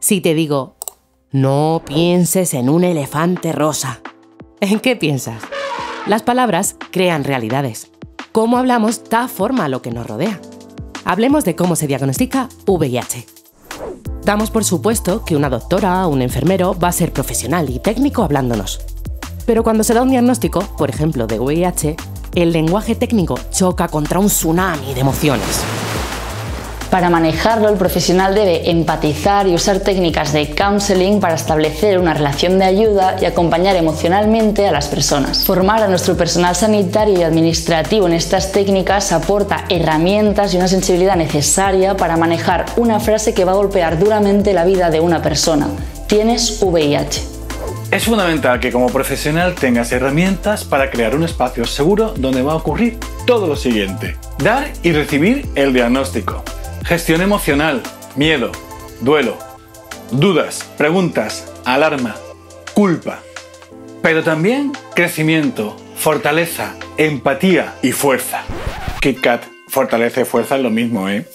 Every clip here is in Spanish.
Si te digo, no pienses en un elefante rosa, ¿en qué piensas? Las palabras crean realidades. Cómo hablamos da forma a lo que nos rodea. Hablemos de cómo se diagnostica VIH. Damos por supuesto que una doctora o un enfermero va a ser profesional y técnico hablándonos. Pero cuando se da un diagnóstico, por ejemplo de VIH, el lenguaje técnico choca contra un tsunami de emociones. Para manejarlo, el profesional debe empatizar y usar técnicas de counseling para establecer una relación de ayuda y acompañar emocionalmente a las personas. Formar a nuestro personal sanitario y administrativo en estas técnicas aporta herramientas y una sensibilidad necesaria para manejar una frase que va a golpear duramente la vida de una persona. Tienes VIH. Es fundamental que como profesional tengas herramientas para crear un espacio seguro donde va a ocurrir todo lo siguiente. Dar y recibir el diagnóstico. Gestión emocional, miedo, duelo, dudas, preguntas, alarma, culpa. Pero también crecimiento, fortaleza, empatía y fuerza. Kit Kat, fortaleza y fuerza es lo mismo, ¿eh?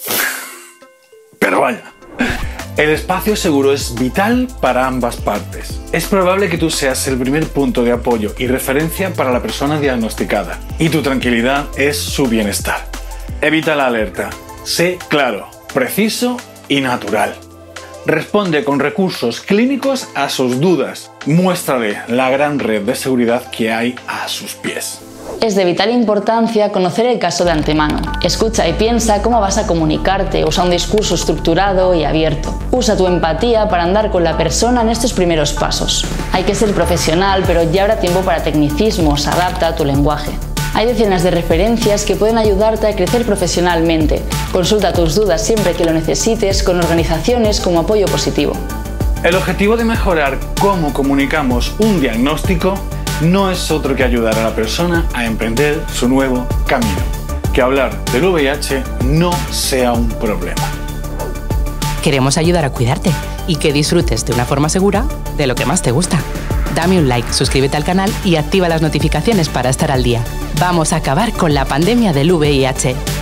Pero vaya. El espacio seguro es vital para ambas partes. Es probable que tú seas el primer punto de apoyo y referencia para la persona diagnosticada, y tu tranquilidad es su bienestar. Evita la alerta. Sé claro, preciso y natural. Responde con recursos clínicos a sus dudas. Muéstrale la gran red de seguridad que hay a sus pies. Es de vital importancia conocer el caso de antemano. Escucha y piensa cómo vas a comunicarte, usa un discurso estructurado y abierto. Usa tu empatía para andar con la persona en estos primeros pasos. Hay que ser profesional, pero ya habrá tiempo para tecnicismos, adapta a tu lenguaje. Hay decenas de referencias que pueden ayudarte a crecer profesionalmente. Consulta tus dudas siempre que lo necesites con organizaciones como Apoyo Positivo. El objetivo de mejorar cómo comunicamos un diagnóstico no es otro que ayudar a la persona a emprender su nuevo camino. Que hablar del VIH no sea un problema. Queremos ayudar a cuidarte y que disfrutes de una forma segura de lo que más te gusta. Dame un like, suscríbete al canal y activa las notificaciones para estar al día. Vamos a acabar con la pandemia del VIH.